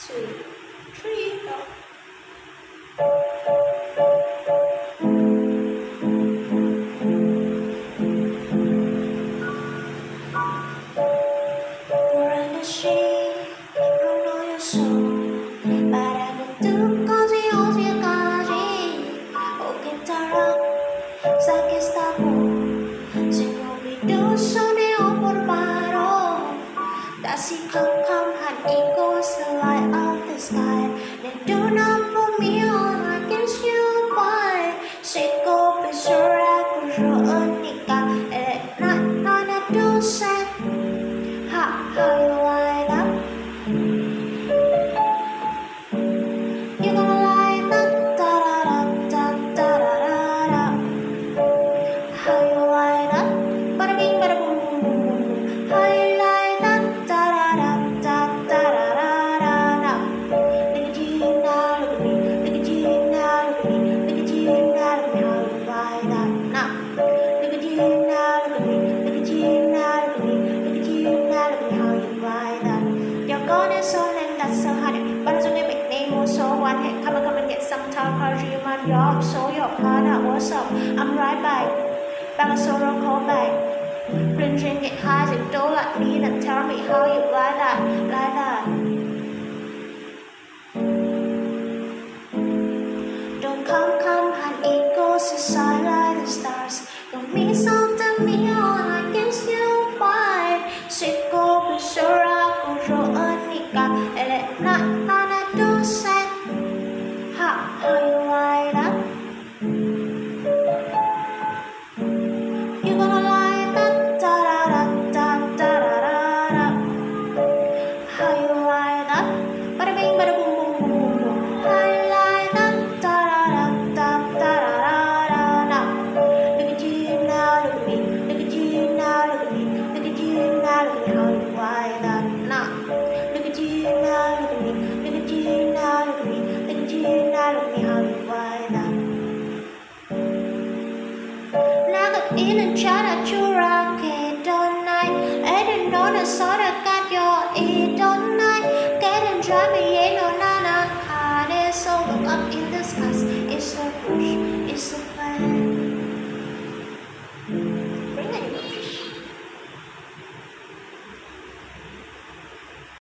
2, 3, go. You're in the shade, I know you're so, 바람은 두꺼지 어디까지 오긴 따라 쌓겠다고 지금도 손에 오고를 바로 다시 캄캄한 이곳을 light up the sky 내 눈을 보면 I can see you by 씻고 비수라고 좋으니까 하나 둘 셋 How you light up You gonna light up da da da da da da da How you light up Bada bing bada boom boom boom boom boom How you light up da da da da da da da da da Look at you now, look at me Look at you now, look at me Look at you now, look at me How you light up now Look at you now, look at me Look at you now, look at me Look at you now, look at me How you light up You're gonna so then that's so hard But so they make name or so one hey come and get some time Cause you man your so your partner what's up I'm right back Back a solo call back Bring drink get high and don't like me and tell me how you like that Don't come and it goes aside like the stars Don't mean something me on I can still fight 씻고 비수라고 좋으니까 하나 둘 셋 How you light up You gonna light up da da da da da da da How you light up Bada bing bada boom boom boom boom boom How you light up da da da da da da da Look at you now, look at me Look at you now, look at me Look at you now, look at me How you light up now Look at you now, look at me Look at you now, look at me Look at you now, look at me How you light up Now got in and try to